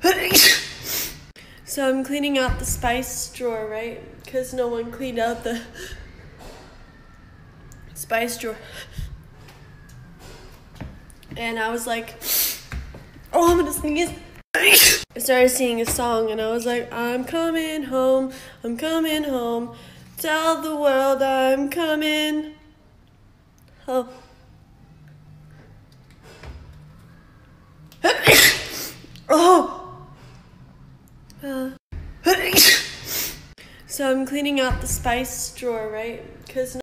So I'm cleaning out the spice drawer, right? Because no one cleaned out the spice drawer. And I was like, oh, I'm gonna sneeze. I started singing a song and I was like, I'm coming home, tell the world I'm coming home. Oh! So I'm cleaning out the spice drawer, right? Because